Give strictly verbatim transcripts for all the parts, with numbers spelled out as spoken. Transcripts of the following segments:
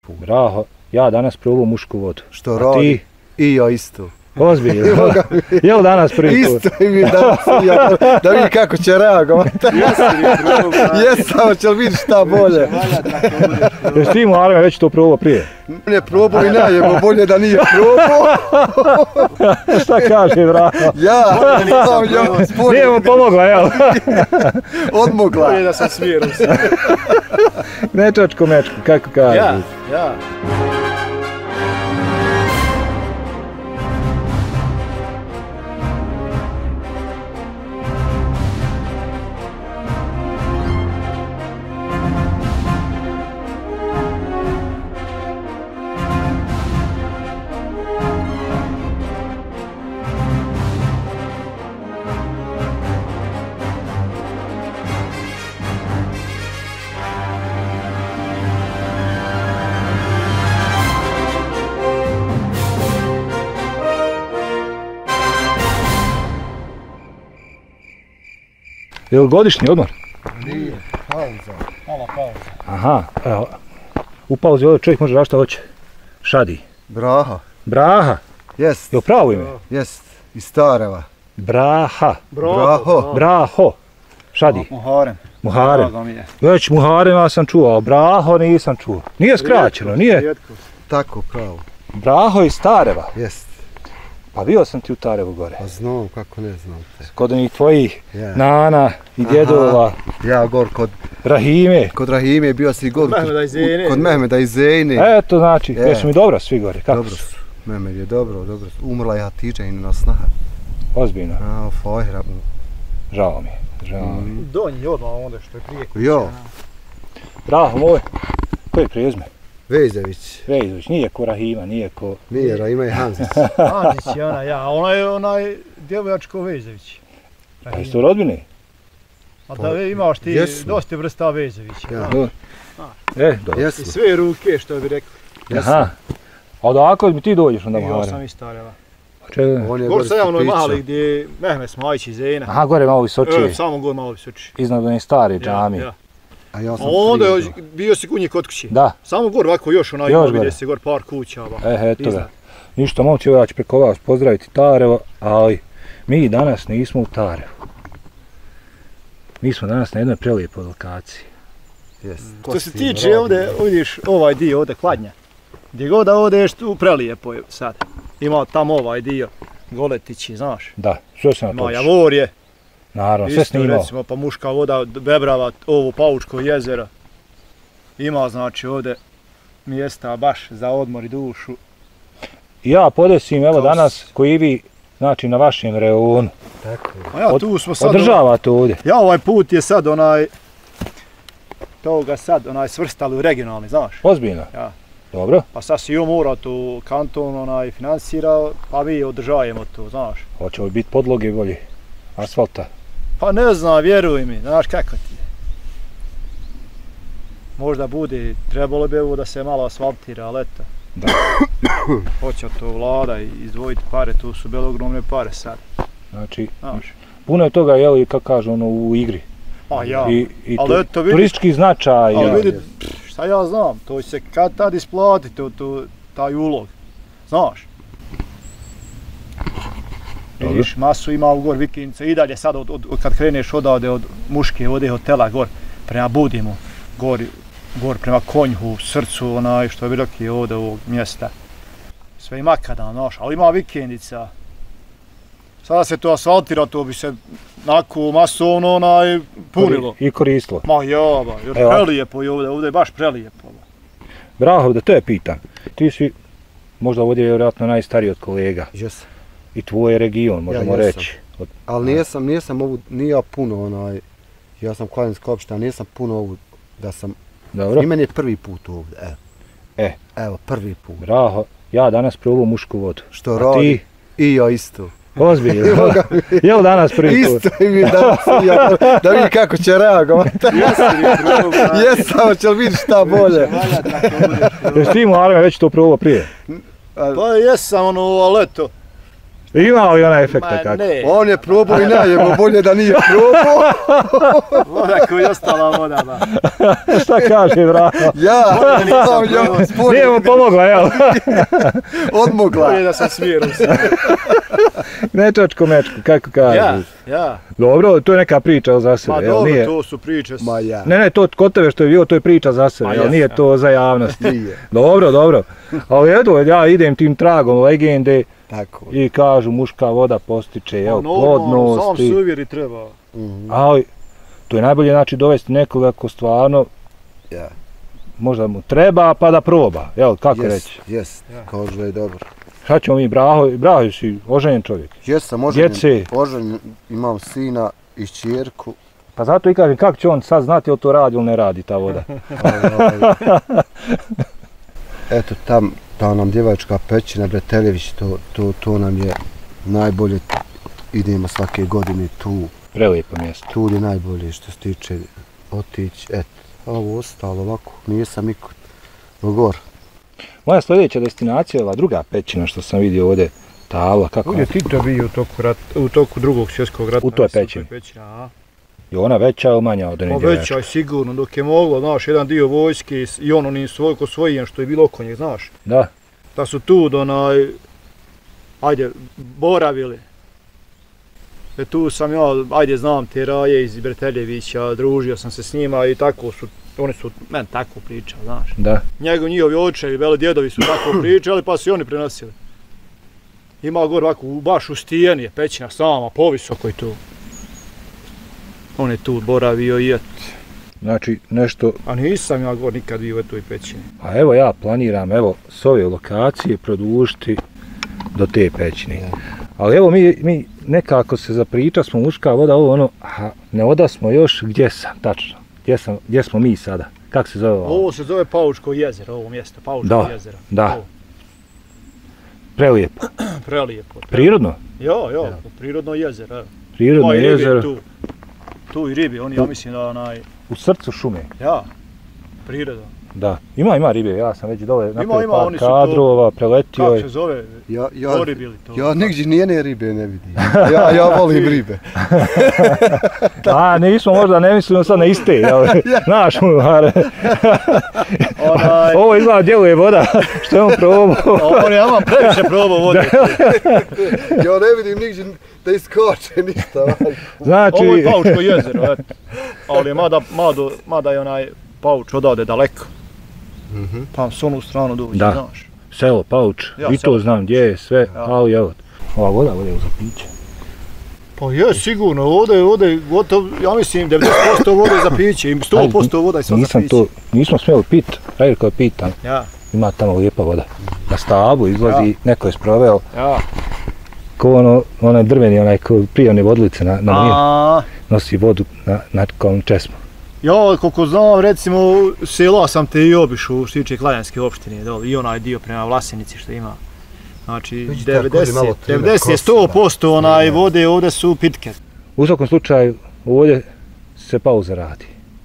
Braho, ja danas probao mušku vodu. Što radi? I ja isto. Ozbiljno. Jel danas prvi put? Isto i mi danas, ja, da vidi kako će reagovati. Jesam, će li vidjeti šta bolje? Jesi ti Muhareme već to probao prije? Ne probao i najemo, bolje da nije probao. Šta kaže Braho? Ja, nije mu pomogla, jel? Odmogla. Bolje da sam smijerom se. Mečačko mečko, kako kaže? Ja, ja. Je li godišnji odmor? Nije, pauza. Mala pauza. Aha, evo. U pauzi ovdje čovjek može rašta hoće. Šadi. Braha. Braha. Jest. Je li pravo ime? Jest. Iz Stareva. Braha. Braho. Braho. Šadi. Muharem. Muharem. Već Muharema sam čuo, a Braho nisam čuo. Nije skraćeno, nije? Tako, pravo. Braho iz Stareva. Jest. Pa bio sam ti u Tarevu gore. Pa znam, kako ne znam te. Kod onih tvojih Ja. nana i djedova. Ja gor kod Rahime. Kod Rahime bio si gor Mehmeda i Zeyne. kod Mehmeda i Zeyne. Eto znači, Ja. jesu mi dobro svi gore, kako Dobro su? su. Mehmed je dobro, dobro su. Umrla je Hatidža i na snaha. Ozbiljno, A, fajra. žao mi je, žao mi je. Donji odmah onda što je prije kuća. Jo, Braho moj, koji prijezme? Vezević. Vejzović, nije ko Rahima, nije ko... Nije, Rahima i Hamzić. Andić je ona, ja, ona je onaj djevojačko Vezević. Pa jesu to rodbine? A da imaš ti Jesu. dosta vrsta Vezevića. Ja. Do. E, dobro. I Jesu. sve ruke što bi rekli. Aha. A odakle mi ti dođeš onda I ja Muharem? sam iz Stareva. Čega? On je Gor sam ja onoj Stipića. mali gdje je Mehmed Smajić iz Zeyna. Aha, gore malo visočije, E, samo gor malo visoči. iznad onih stare džamije. Ja, ja. A ja A sam onda je prije. bio si kunji kod kući. Da, Samo gor ovako još onaj Još ima gore. vide se gor par kuća. Ba. e, eto ga. Iznad. Ništa, momci, ja ću preko vas pozdraviti Tarevo, ali mi danas nismo u Tarevu. Mi smo danas na jednoj prelijepoj lokaciji. Jest. Što se tiče ovdje, vidiš ovaj dio ovdje Kladnja. Gdje god da odeš tu prelijepo je sad. Ima tamo ovaj dio, Goletići, znaš. Da, sve sam na Ima to išao. Javorje, Naravno, sve isto snimao. recimo pa Muška voda, Bebrava, ovo Paučko jezero. Ima znači ovdje mjesta baš za odmor i dušu. I ja podesim, evo Kao danas, s- koji vi, znači na vašem reonu, Tako. A ja Od- tu smo sad... održavate ovdje. Ja ovaj put je sad onaj... Toga sad onaj svrstali u regionalni, znaš. Ozbiljno? Ja. Dobro. Pa sad si joj mora tu kanton onaj financirao, pa mi održajemo to, znaš. Hoće li biti podloge bolje? Asfalta? Pa ne znam, vjeruj mi, znaš kako ti je. Možda bude, trebalo bi ovo da se malo asfaltira, ali eto. Da. Hoće to vlada i izdvojiti pare, tu su bile ogromne pare sad, Znači, znaš. puno je toga, jel, kako kažu, ono, u igri. Pa ja, I, i ali tu- eto vidi- turistički značaj. ali ja. vidi, pff, šta ja znam, to će se kad tad isplati, to, to, taj ulog, znaš. Dobro. Vidiš, masu ima u gor vikendice i dalje sad od, od, od kad kreneš odavde od Muške vode hotela gor prema Budimu, gor, gor prema Konjhu, srcu onaj što bi rekli ovdje ovog mjesta. Sve ima makadam, znaš, ali ima vikendica. Sada se to asfaltira, to bi se nakon masovno onaj punilo. I koristilo. Ma jaba, jer Evo. prelijepo je ovdje, ovdje je baš prelijepo. Braho, da to je pitan. Ti si možda ovdje vjerojatno najstariji od kolega. Jesam. I tvoj je region, možemo jesam. reći. Od, Ali nisam, nisam ovu, nije ja puno onaj, ja sam Kladenska opština, nisam puno ovu, da sam, dobro. i meni je prvi put ovdje, evo. E. Evo, prvi put. Braho, ja danas probao mušku vodu. Što A radi? ti? I ja isto. Ozbiljno. Jel danas prvi put? Isto i mi danas, ja, da vidi kako će reagovati. Jesam, će li vidjeti šta bolje? Jesi ti Muhareme već to probao prije? Pa jesam ono, ali eto, Ima li ona efekta kako? ne. On je probao i najebo, bolje da nije probao. Voda koja je ostala voda, ba. Šta kaže, bravo? Ja, nisam ja, probao. spori, Nije mu pomogla, jel? odmogla. Bolje da sam smjeru se. Nečačko mečko, kako kaže? Ja, ja. Dobro, to je neka priča za sebe, Ma jel dobro, nije? to su priče. s- Ma ja. Ne, ne, to kod tebe što je bilo, to je priča za sebe, Ma jel jes, nije ja. to za javnost? Nije. Dobro, dobro. Ali eto, ja idem tim tragom legende Tako. i kažu muška voda postiče, jel, Pa normalno, sam plodnost. se i- uvjeri treba. Mhm. Ali, to je najbolje znači dovesti nekoga ko stvarno Ja. možda mu treba pa da proba, jel, kako Jes, reći? jes, Ja. kažu da je dobro. Šta ćemo mi, Braho, Braho si oženjen čovjek. Jesam oženjen, Djece. oženjen, imam sina i ćerku. Pa zato i kažem, kako će on sad znati ili to radi ili ne radi ta voda. Ovaj, Eto, tam, ta nam djevačka pećina, Bretelević, to, to, to nam je najbolje. Idemo svake godine tu, Prelijepo mjesto. tu je najbolje što se tiče otići. Eto, a ovo ostalo ovako, nisam nikud. Gor. Moja sljedeća destinacija je ova druga pećina što sam vidio ovdje, tabla, kako Ovdje je Tito bio u toku, rat, u toku drugog svjetskog rata. U toj mislim, pećini. pećini, a. je ona veća ili manja od Pa one veća djevačke? je sigurno, dok je moglo, znaš, jedan dio vojske i s- i ono ni svoj ko svojen što je bilo oko njih, znaš. Da, Da su tu, onaj, ajde, boravili. E tu sam ja, ajde, znam te Raje iz Breteljevića, družio sam se s njima i tako su, oni su meni tako pričali, znaš. da. Njegov njihovi očevi, veli djedovi su tako pričali, pa su i oni prenosili. Ima gore ovako, u- baš u stijeni je pećina sama, povisoko je tu. On je tu boravio i et. Znači nešto, A nisam ja gore nikad bio u toj pećini. a evo ja planiram evo s ove lokacije produžiti do te pećine. Ja. Ali evo mi, mi nekako se zapriča smo muška voda, ovo ono, a ne oda smo još gdje sam, tačno. Gdje, sam, gdje smo mi sada? Kako se zove ovo? Ovo se zove Paučko jezero, ovo mjesto, Paučko Da, jezero. da. Ovo, Prelijepo. prelijepo. Prirodno? Jo, jo, Ja. prirodno jezero. evo. Prirodno Ma i ribe jezero Tu, tu i ribi, oni, ja mislim da onaj, u srcu šume. ja, priroda. Da. Ima, ima ribe, ja sam već dole napravio ima, par oni su to- kadrova, preletio Kako je. se zove? Ja, ja, Gori bili to. ja nigdje nijedne ribe ne vidim. Ja, ja volim ribe. A, nismo možda, ne mislimo sad na iste, jel? Znaš, Mulare, Onaj, ovo izgleda djeluje voda, što je on probao. on je ama previše probao vode. Ja ne vidim nigdje da iskoče ništa. Znači, Ovo je Paučko jezero, eto. Ali mada, mada, mada je onaj Pauč odavde daleko. Mhm. Pa s onu stranu dođe, Da. znaš. selo, Pauč, Ja, i to selo. znam gdje je sve, Ja. ali evo, ova voda, voda je za piće. Pa je sigurno, ovdje, ovdje gotovo, ja mislim devedeset posto vode za piće i sto posto voda je sad za Nisam piće. to, nismo smjeli pit, Rajko je pitan, Ja, ima tamo lijepa voda. Na stablu izlazi, neko je sproveo, ja. ko ono, onaj drveni, onaj ko prijavne vodlice na, na mir, A, nosi vodu na, na kao česmu. ja, koliko znam, recimo, sela sam te i obišao što se tiče Klajanske opštine, dole, i onaj dio prema Vlasenici što ima. Znači, Vidi tako, malo devedeset, trime devedeset, sto posto kosima. onaj vode ovdje su pitke. U svakom slučaju, ovdje se pauza radi.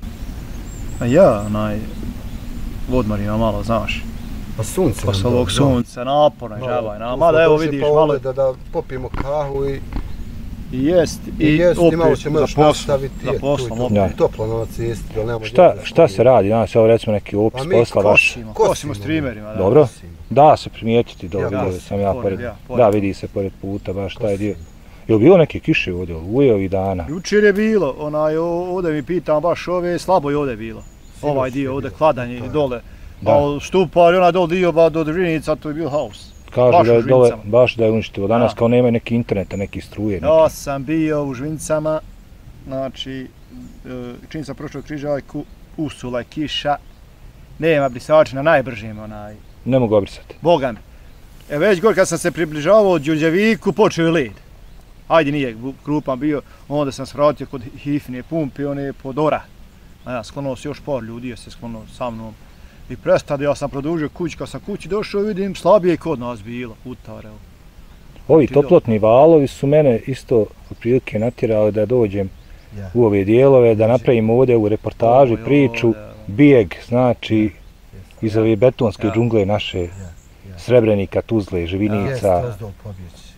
A ja, onaj, odmor ima malo, znaš, Pa sunce. posle nam ovog da- sunca, naporno je Malo, žaba, tu smo mada evo došli vidiš pa malo ovdje Da, da popijemo kahu i, i jest, i, i, jest, i malo opet ćemo za još poslom, nastaviti. za je, poslom, tu i to. opet. Ja. Toplo na cesti, da nemamo Šta, gdje da šta se stavimo. radi, danas evo recimo neki opis Pa mi posla vaš. Kosimo, Kosimo. kosimo streamerima, da. Dobro. Kosimo. Da se primijetiti dole, Ja, vidio da, sam ja pored, pored, ja, pored. da vidi se pored puta, baš taj dio. Je li bilo neke kiše ovdje, uje ovih dana? Jučer je bilo, onaj, o- ovdje mi pitam baš ove, slabo je ovdje bilo. Sinoć Ovaj je dio, ovdje bilo. kladanje Da. dole. Da. A Stupar i onaj dole dio ba do Drvinica, to je bio haos. Kažu baš da u je dole, Žvincama. baš da je uništilo. Danas Da. kao nema neki interneta, neki struje. Neki. Ja sam bio u Žvincama, znači, e, čim sam prošao križaljku, usula je kiša, nema brisača na najbržim, onaj, Ne mogu obrisati. Boga mi. E već gore kad sam se približavao Đurđeviku, počeo je led. Ajde nije bu- krupan bio, onda sam se vratio kod Hifne pumpe, one pod Ora. A ja sklonuo se još par ljudi, je se sklonuo sa mnom. I prestade, ja sam produžio kući, kad sam kući došao vidim slabije je kod nas bilo, utare. evo. Ovi Ti dole. toplotni valovi su mene isto otprilike natjerali da dođem Ja. u ove dijelove, da napravim ovdje u reportaži Ovo je priču, ovdje, evo. bijeg, znači, iz ove betonske Ja. džungle naše, Ja. Srebrenika, Tuzle, Jeste, Živinica. ozdol pobjeći.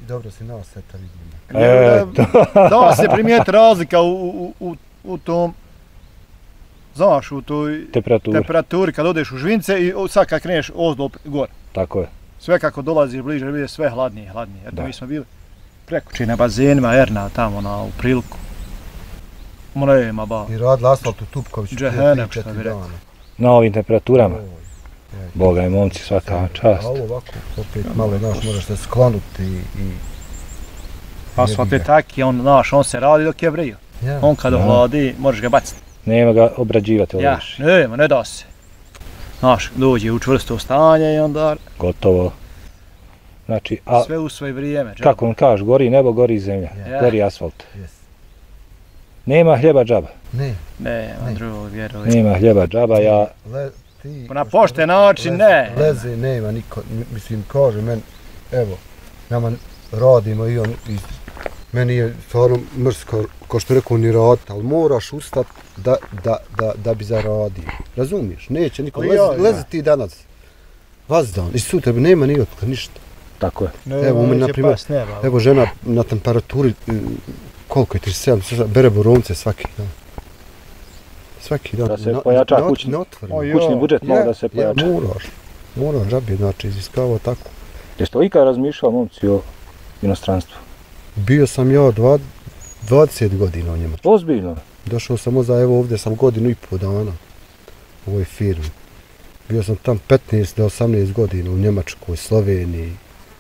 dobro si nas eta vidimo. E, Da se primijeti razlika u, u, u, u tom, znaš, u toj Temperaturi. temperaturi kad odeš u Žvince i sad kad kreneš ozdo gore. Tako je. Sve kako dolaziš bliže, bude sve hladnije, hladnije. Eto, Da. mi smo bili prekući na bazenima, Erna tamo na u priliku. Mrema ba. I radili asfalt u Tupkoviću Džehennem, tri što četiri bi rekao. dana. Na ovim temperaturama. Oj, ej. Boga i momci, svaka čast. A ovo ovako, opet malo, znaš, moraš se sklonuti i... i Asfalt jebi je ga. taki, on, znaš, on se radi dok je vrio. Ja. On kad Da. ohladi, možeš ga baciti. Nema ga obrađivati Ja, ovdje. nema, ne da se. Znaš, dođe u čvrsto stanje i onda Gotovo. Znači, a sve u svoje vrijeme. džaba. kako on kaže, gori nebo, gori zemlja, Ja. gori asfalt. Jes. Nema hljeba džaba. Ne, Nema Ne. drugog vjerovi. Nema hljeba džaba, ja le, ti... Na pošten način, ne. Leze nema niko, m- mislim, kaže men, evo, nama radimo i on, i meni je stvarno mrsko, ko što rekao, ni raditi, ali moraš ustat da, da, da, da bi zaradio. Razumiješ? Neće niko, Pa lezi, ja, lezi ja. ti danas. Vazdan, i sutra nema ni otka, ništa. tako je. Ne, Evo, mi, neće na primjer, past, nema. Evo žena na temperaturi, mm, koliko je, trideset sedam, bere borovnice svaki dan. Svaki dan. Da se Na- pojača na- kućni- na otvorenom. Oj, Kućni Jo, budžet malo da se pojača. Ja, moraš. Moraš, džabi, znači, iziskavao tako. Jeste li ikad razmišljao, momci, o inostranstvu? Bio sam ja dva, dvadeset godina u Njemačkoj. Ozbiljno. Došao sam za, evo ovdje sam godinu i pol dana u ovoj firmi. Bio sam tam petnaest do osamnaest godina u Njemačkoj, Sloveniji,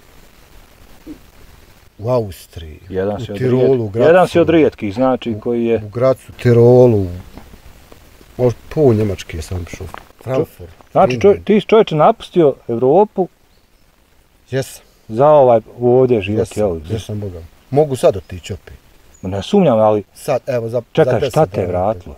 u Austriji, Jedan u si od Tirolu, u rijetkih. Jedan si Gracu, od rijetkih, znači, koji je... u Gracu, Tirolu, možda pol Njemačke sam šao. Frankfurt. Znači, čov, ti si čovječe napustio Evropu Jesam, za ovaj ovdje živjeti, jel? jesam, jesam Boga. Mogu sad otići opet. Ne sumnjam, ali Sad, evo, za, za čekaj, deset šta te je dana. vratilo?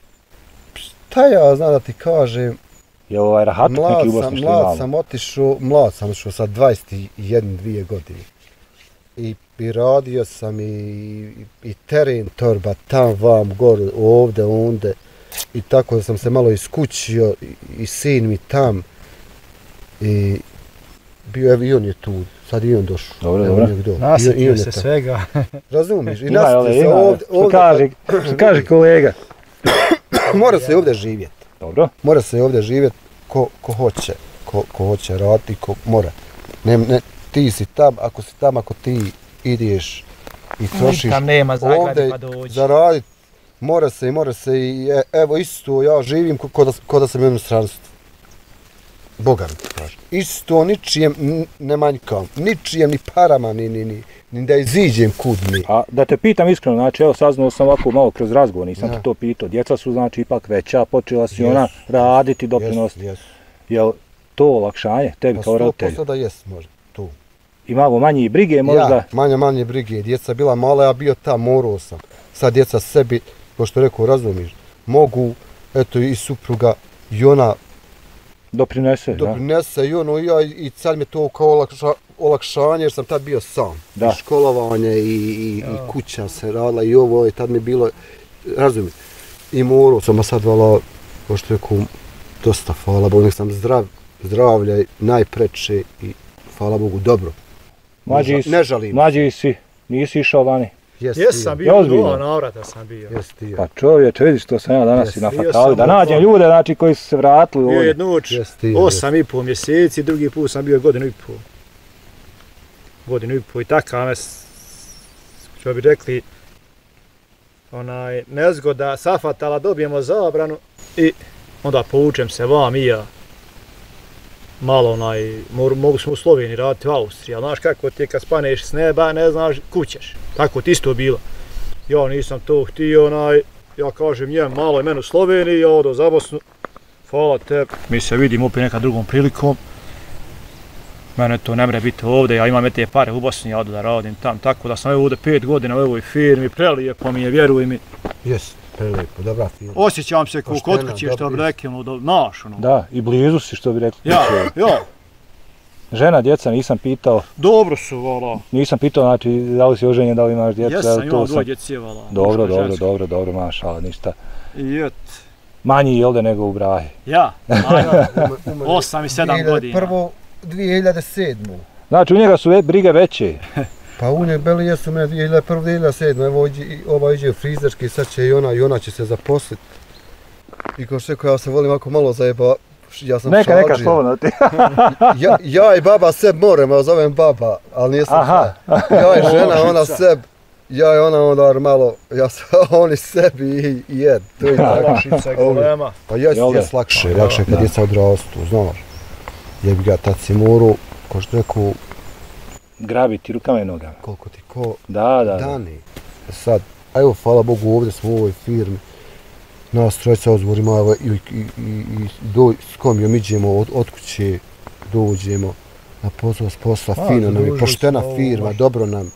Šta ja znam da ti kažem, Je ovaj rahatuk mlad neki u sam, Bosni što mlad imamo? sam otišao, mlad sam otišao sa dvadeset jedan dvije godine. I, i radio sam i, i, i teren torba, tam, vam, gore, ovde, onde. I tako da sam se malo iskućio i, i sin mi tam. I bio, evo i on je tu, sad i on došao. Dobro, Evo, dobro. on je do- i on- i Nasjetio on je se tam. svega. Razumiješ? I Ima, ali nasjetio se ima, ovdje, što ovdje, kaže, što kaže kolega. mora se ovdje živjeti. Dobro, Mora se ovdje živjeti ko, ko hoće, ko, ko hoće raditi, ko mora. Ne, ne, ti si tam, ako si tam, ako ti ideš i trošiš Tam nema zagrade ovdje pa dođi. zaraditi, mora se i mora se i e, evo isto ja živim ko, ko, da, ko da sam u inostranstvu. Boga mi ti kažem. Isto ničijem n- ne manjkam, ničijem ni parama, ni, ni, ni, ni da iziđem kud mi. a da te pitam iskreno, znači evo saznao sam ovako malo kroz razgovor, nisam Ja. ti to pitao. Djeca su znači ipak veća, počela si Jesu, ona raditi, doprinos. Jes, jes. Jel to olakšanje tebi Pa kao sto roditelju? posto da jes možda, tu. I malo manje brige možda? Ja, manje, manje brige, djeca bila mala, ja bio tam, morao sam. Sad djeca sebi, ko što rekao, razumiš, mogu, eto i supruga, i ona Doprinese, da. doprinese, i ono, i ja, i sad mi je to kao olakša, olakšanje, jer sam tad bio sam. Da. I školovanje, i, i, i kuća se radila, i ovo, i tad mi je bilo, razumiješ, i morao sam, a sad vala, ko što rekao, dosta, hvala Bogu, nek sam zdrav, zdravlje najpreče i hvala Bogu, dobro. Mlađi Ne, si, ne žalim. mlađi si, nisi išao vani. Jes, Jesam Ja bio, ozbiljno. dva navrata sam bio. Jes ti je. Pa čovječe, vidiš što sam ja danas Jes, i na bio fatalu, sam da u nađem tom. ljude znači koji su se vratili Bio ovdje. jednu noć, Jes ti je, osam i pol mjeseci, drugi put sam bio godinu i pol. Godinu i pol i takav me, s- što bi rekli, onaj, nezgoda, safatala, dobijemo zabranu i onda povučem se vam i ja. Malo onaj, mor, mogu smo u Sloveniji raditi u Austriji, ali znaš kako ti je kad spaneš s neba, ne znaš kućeš. Tako ti isto bilo. Ja nisam to htio, onaj, ja kažem njem malo je meni u Sloveniji, ja odo za Bosnu. Hvala te. Mi se vidimo opet nekad drugom prilikom. Mene to ne mre biti ovdje, ja imam te pare u Bosni, ja odo da radim tam, tako da sam evo ovdje pet godina u ovoj firmi, prelijepo mi je, vjeruj mi. Jes, prelijepo, dobra firma. Osjećam se kao kod Poštena, kuće, što bi dobra. rekli, ono, da, naš, ono. Da, i blizu si što bi rekli. Ja, ja, Žena, djeca nisam pitao, dobro su, vala. nisam pitao znači da li si oženjen, da li imaš djecu, Jesam, jel, imam to dvoje djece, vala. Dobro, muško i dobro, žensko. dobro, dobro, mašala, ništa. I et, Manji jel da nego u Brahi. ja, ajde, Umre- osam i sedam godina. Prvo dvije hiljade sedme. Znači u njega su ve- brige veće. Pa u njeg bili jesu me dvije hiljade prve, dvije hiljade sedme, evo ova iđe u frizerski, sad će i ona, i ona će se zaposliti. I ko što ja se volim ako malo zajeba, ja sam neka, šalđija. neka, slobodno ti. ja, ja i baba seb morem, ja zovem baba, ali nisam Aha. ja i žena, ona seb, ja i ona onda malo, ja sam, oni sebi i, i jed. To je tako. Lakšica je golema. Pa jes, Jel da? jes lakše, Pa, lakše kad da. djeca odrastu, znaš. Jebi ga, tad si morao, ko što rekao, Grabiti rukama i nogama. koliko ti ko Da, da, da. dani. Sad, a evo, hvala Bogu, ovdje smo u ovoj firmi. Nas trojica ozborimo, evo, i, i, i, i do, s komijom iđemo od, od kuće, dođemo na posao s posla, A, fino nam je, zadužili poštena smo firma, ovaj. dobro nam.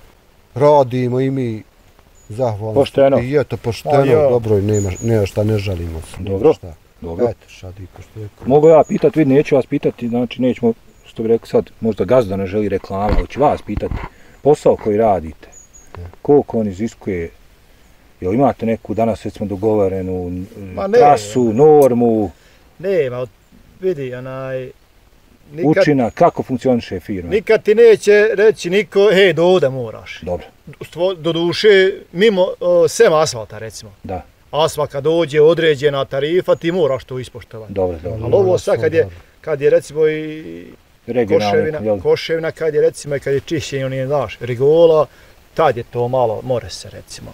Radimo i mi, zahvalno. Pošteno. I eto, pošteno, A, ja. dobro, i nema, nema šta, ne žalimo se. nema Dobro. šta. Dobro. Eto, šadi, ko što je rekao. Mogu ja pitat, vidi, neću vas pitati, znači nećemo, što bi rekao sad, možda gazda ne želi reklama, ali ću vas pitati, posao koji radite, koliko on iziskuje, jel imate neku danas već smo dogovorenu Ma ne. trasu, normu, Nema, vidi, onaj... Nikad, učinak, kako funkcioniše firma? nikad ti neće reći niko, hej, do ovdje moraš. Dobro, Stvo- Do duše, mimo, o, sem asfalta recimo. da, Asfalt kad dođe određena tarifa, ti moraš to ispoštovati. dobro, dobro. Ali ovo sad kad je, kad je recimo i Regionalni, koševina, jel? koševina kad je recimo i kad je čišćenje, oni znaš, rigola, tad je to malo, more se recimo,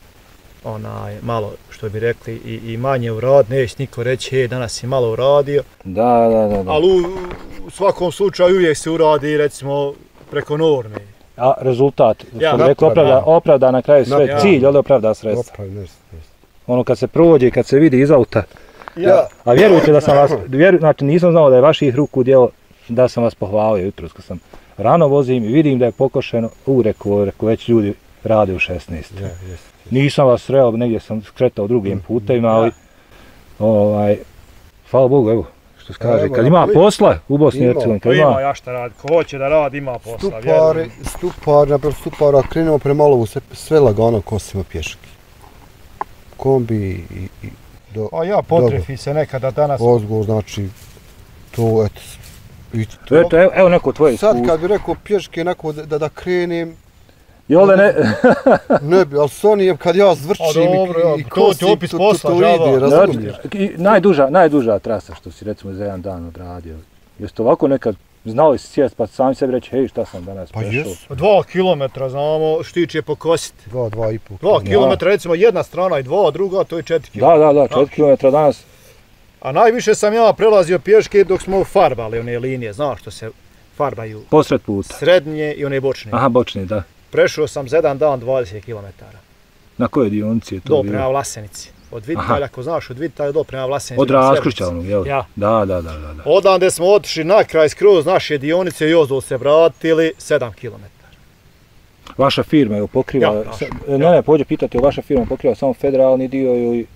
onaj, malo, što bi rekli, i, i manje urad, neće niko reći, hej, danas si malo uradio, Da, da, da, da. ali u, u svakom slučaju uvijek se uradi, recimo, preko norme. A rezultat, Ja, što bi rekao, napravda. opravda, opravda na kraju sve, Ja. cilj, jel opravda sredstva. Opravi, nešto, nešto. Ono kad se prođe, kad se vidi iz auta, Ja, a vjerujte da sam vas, vjeru, znači nisam znao da je vaših ruku djelo, da sam vas pohvalio jutros kad sam rano vozim i vidim da je pokošeno, u reku, reku već ljudi rade u šesnaest. ja, jest. Nisam vas sreo, negdje sam skretao drugim putevima, ali ovaj, hvala Bogu, evo, što se kaže, Evo, kad ima ali- posla u Bosni i Ima. Hercegovini, To kad ima ima, ja šta radi, ko hoće da radi ima posla, Stupari, vjerujem. stupar, naprijed stupara, krenemo prema lovu, sve, sve lagano kosimo pješki. Kombi i, i do A ja potrefi se nekada danas. ozgo, znači, to, eto, i to je to, evo, evo neko tvoje sad iskustvo. kad bi rekao pješke onako da, da, da krenem, Jel da ne, ne bi, ali s onim kad ja zvrčim A dobro, i, i ja, to ti kosim, opis to, posla, to, to žaba. ide, razumiješ? I najduža, najduža trasa što si recimo za jedan dan odradio. Jeste ovako nekad znali si sjest pa sami sebi reći, hej šta sam danas Pa prešao? jesu. Dva kilometra znamo štiće pokositi. Dva, dva i pol. Dva Da. kilometra, recimo jedna strana i dva, a druga to je četiri kilometra. Da, da, da, četiri kilometra danas. A najviše sam ja prelazio pješke dok smo farbali one linije, znaš što se farbaju Posred puta. srednje i one bočne. Aha, bočni, da. Prešao sam za jedan dan dvadeset kilometara. Na kojoj dionici je to Do bilo? prema Vlasenici. Od Vitalja, ako znaš, od Vitalja do prema Vlasenici. Od Raskršća onog, jel? Ja. Da, da, da, da. da. Odande smo otišli na kraj skroz naše dionice i ozdo se vratili sedam kilometara. Vaša firma je pokriva, Ja, naša, sa- ne, ne, pođe pitati, je vaša firma pokriva samo federalni dio ili,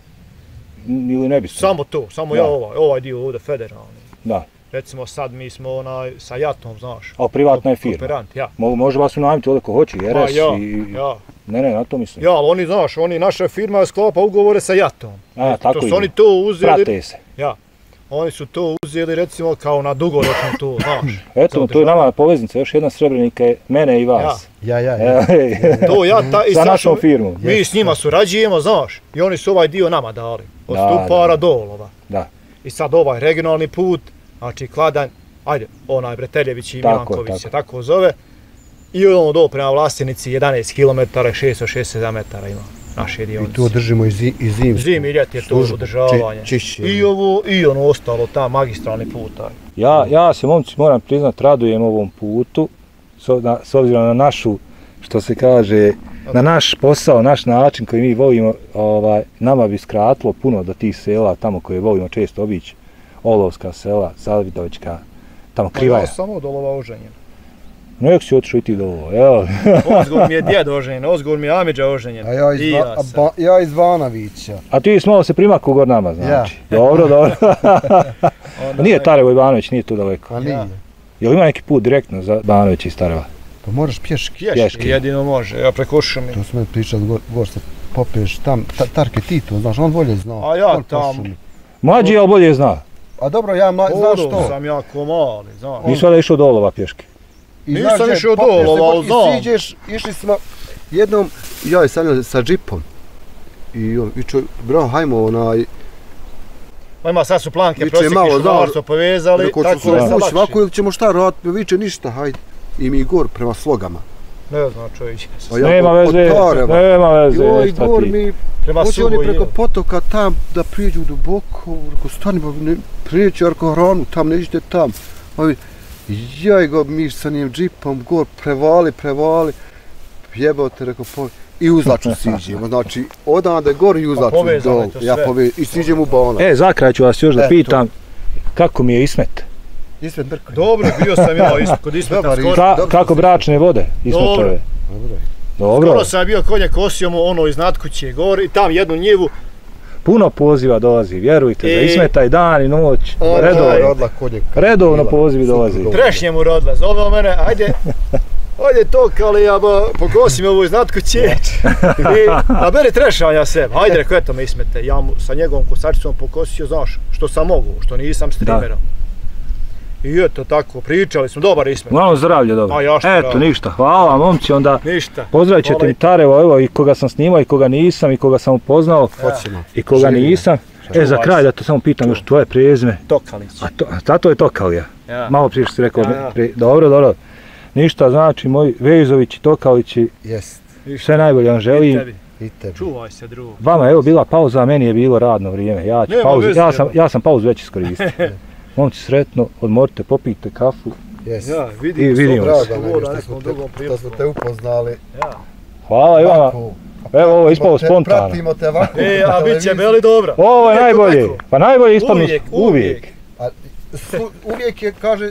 ili ne bi se? Samo to, samo Da. ja ovaj, ovaj dio ovdje federalni. Da, Recimo sad mi smo onaj sa Jatom, znaš. a privatna je firma. Kooperant, ja. Mo, može vas unajmiti ovdje ko hoće, i R Pa S ja, i... ja. Ne, ne, na to mislim. Ja, ali oni, znaš, oni, naša firma sklopa ugovore sa Jatom. A, tako to su ide. oni to uzeli, Prate se. ja. Oni su to uzeli recimo kao na dugoročno to, znaš. Eto, za to je održavanje. nama poveznica, još jedna Srebrenika je mene i vas. Ja, ja, ja. Evo, hej. To ja ta, i Sa sad našom smo- firmom. Mi s njima surađujemo, znaš, i oni su ovaj dio nama dali. Od Da, Stupara da. do Olova. Da. I sad ovaj regionalni put, znači Kladanj, ajde, onaj Breteljević i Tako, Milanković tako. se tako zove. I ono do prema Vlasenici jedanaest kilometara, šesto šezdeset sedam metara ima naše I dionice. to držimo i, zi, i zimsku. Zim i ljet je to službu, održavanje. či- čišćenje. I ovo, i ono ostalo, ta magistralni put. taj. Ja, ja se, momci, moram priznat, radujem ovom putu, s, o- na, s obzirom na našu, što se kaže, na naš posao, naš način koji mi volimo, ovaj, nama bi skratilo puno do tih sela, tamo koje volimo često obići, Olovska sela, Zavidovićka, tamo Pa Krivaja. ja sam od Olova oženjen. Nek si otišao i ti do ovo, evo. Ozgur mi je djed oženjen, Ozgur mi je Amidža oženjen. A ja iz, I Va- ja a sam. ba, ja iz Vanovića. A ti si malo se primaku gor nama, znači. Dobro, dobro. Onda- Nije Tarevo i Banović, nije tu daleko. A nije. Ja. Jel ima neki put direktno za Banović iz Tareva? Pa moraš pješki. Pješki, Pješki. jedino može, ja preko šumi. To smo pričali, gor, gor se popiješ tam, ta, Tarke Tito, znaš, on bolje zna. A ja Gor po tam- šumi. Mlađi, ali bolje zna. A dobro, ja ma, znaš Odo što? sam jako mali, znaš. Nisu da išao do Olova pješke. I Nisam znaš, išao popneš se dole, gore ali i znam. siđeš, išli smo jednom, ja je sanjao sa džipom. I on, viče, bro, hajmo onaj, Ima sad su planke, Viče, prosjeki malo, šumarstvo povezali, rekao tako ću je se sad ući lakše. ovako ili ćemo šta raditi, viče ništa, hajde. I mi gor prema slogama. Ne znam čovječe. A ja Nema od- veze, od Tareva. nema veze, Joj, šta gor ti. mi, Prema hoće oni Suboju, preko je. potoka tam da prijeđu duboko, rekao stani, ba, ne, prijeđu, ja rekao hranu, tam ne idete tam. Ovi, jaj go, mi sa njim džipom gor, prevali, prevali, jebao te, rekao, po... i uzlaču siđemo, znači odande gor i uzlaču povezano dol, je to ja sve. pove, i siđem u bona. E, za kraj ću vas još da E, pitam, kako mi je Ismet? Ismet Brko. Dobro, bio sam ja isto kod Ismeta Dobar, skoro. Ka, dobro kako si- bračne vode Ismetove? Dobro. Dobro. Skoro sam bio konje kosio mu ono iznad kuće gore i tam jednu njivu. Puno poziva dolazi, vjerujte, za I- Ismeta i dan i noć, Onaj- redovno. Rodla konje. Redovno Bila. pozivi Super dolazi. dobro. Trešnje mu rodila, zove mene, ajde, ajde to kali ja ba, pokosi me ovo iznad kuće. I naberi trešanja sebe, ajde rekao eto me Ismete, ja mu sa njegovom kosačicom pokosio, znaš, što sam mogu, što nisam streamerom. I eto tako, pričali smo, dobar Ismet. Uglavnom zdravlje dobro. A ja što Eto, zdravlje. ništa, hvala momci, onda Ništa. pozdravit ćete Hvala mi i- Tarevo, evo i koga sam snimao i koga nisam i koga sam upoznao Hoćemo. i koga Živimo. nisam. E, za Čuvaj kraj se. da to samo pitam još tvoje prezime. Tokalić. A to, a tato je Tokalija. Ja. Malo prije što si rekao, Ja, ja. pri- dobro, dobro. Ništa, znači, moji Vezović i Tokalići, Jest. sve najbolje vam I želim. tebi. I tebi. Čuvaj se drugo. Vama, evo, bila pauza, a meni je bilo radno vrijeme. Ja, ću Nema pauzu, veze, ja, sam, evo. ja sam pauzu već iskoristio. Momci, sretno, odmorite, popijte kafu. Jest. Ja, I vidimo vidimo se. se. Drago nam je Ovo što danas smo smo u te, drugom što smo priliku. te upoznali. Ja. Hvala i vama. Ovako. Evo, ovo je ispalo Pratimo te- spontano. Pratimo te ovako. E, na a bit će televiziji. beli dobro. Ovo je Eto najbolje. tako. Pa najbolje ispadnu Uvijek, uvijek. uvijek. A, su- uvijek je, kaže,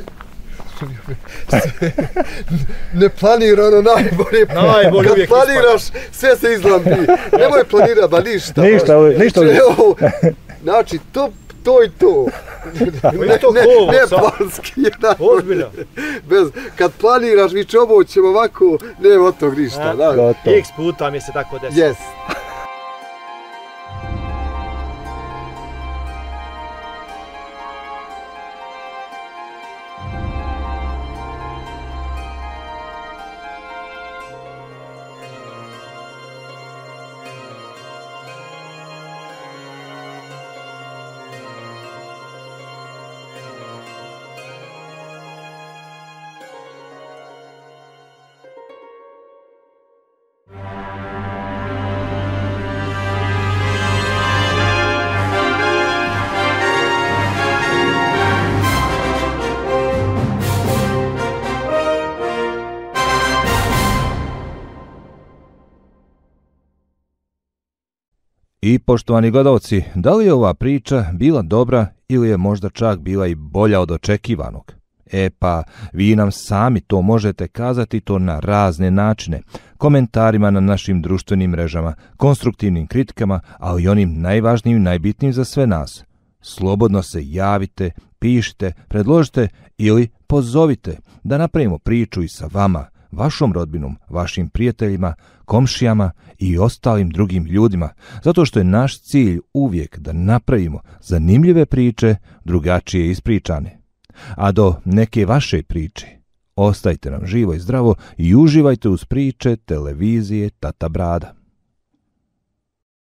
neplanirano najbolje. Najbolje Kad uvijek planiraš, sve se izlambi. Nemoj planirati, ba ništa. Ništa, ovo- ništa. Znači, evo, znači, to, to i to. je to ne, kovo ne sad. planski je najbolje. Ozbiljno. Bez, kad planiraš, mi će ovo ćemo ovako, nema od tog ništa. A, Da. Gotovo. X puta mi se tako desilo. Yes. I poštovani gledalci, da li je ova priča bila dobra ili je možda čak bila i bolja od očekivanog? E pa, vi nam sami to možete kazati to na razne načine, komentarima na našim društvenim mrežama, konstruktivnim kritikama, ali i onim najvažnijim i najbitnijim za sve nas. Slobodno se javite, pišite, predložite ili pozovite da napravimo priču i sa vama, vašom rodbinom, vašim prijateljima, komšijama i ostalim drugim ljudima, zato što je naš cilj uvijek da napravimo zanimljive priče, drugačije ispričane. A do neke vaše priče, ostajte nam živo i zdravo i uživajte uz priče televizije Tata Brada.